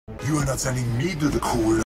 You are not sending me to the cool